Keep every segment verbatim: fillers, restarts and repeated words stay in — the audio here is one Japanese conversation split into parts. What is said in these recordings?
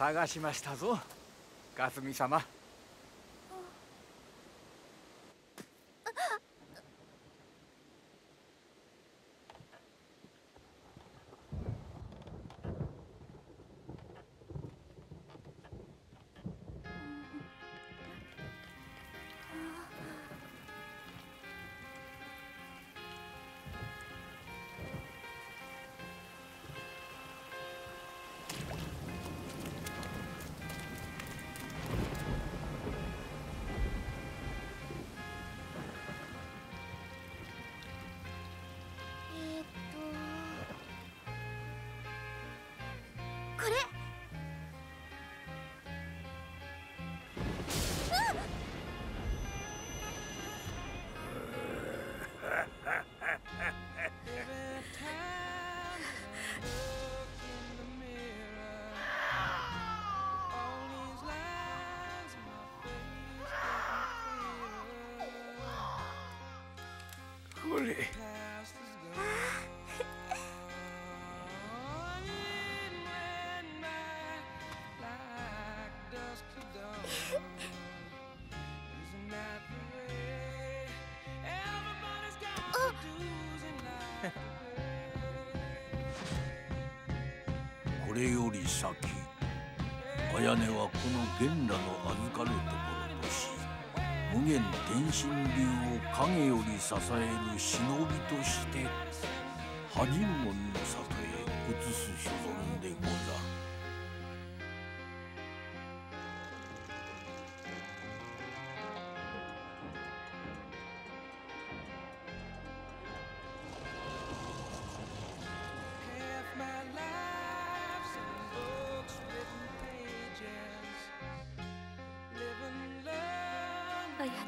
探しましたぞ、かすみ様。 これ。 これ。 これより先、綾音はこの玄羅の預かるところとし、無限天心流を影より支える忍びとして波人門の里へ移す所存でござる。 綾音、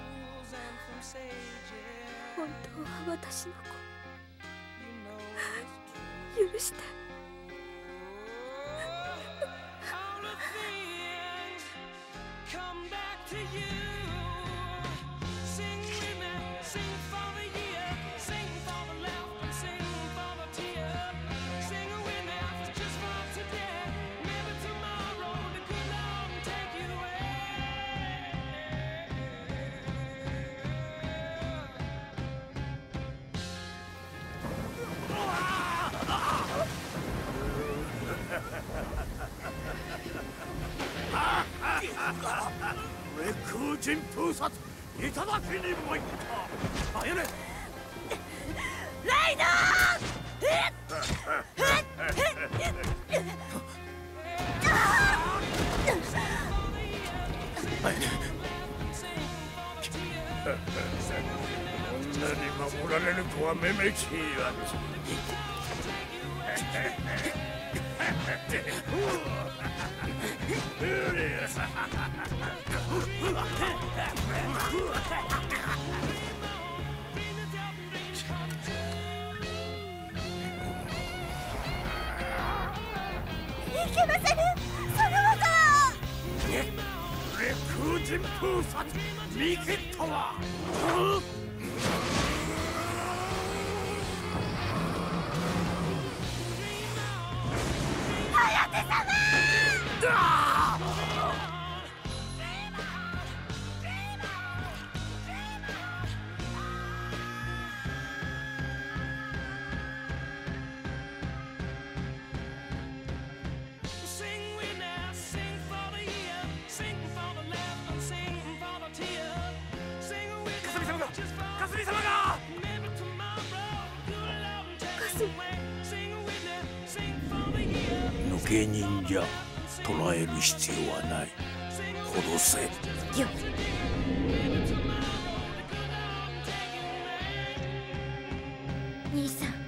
本当は私の子。許して。 レ空人封殺いただきに参った。綾音、 ライダこんなに守られるとはめめしいわ。 いけませぬ、その技は。 レ空人封殺見切ったわ。 颯様。 かすみ様が抜け忍者捕らえる必要はない。殺せ。 よ兄さん。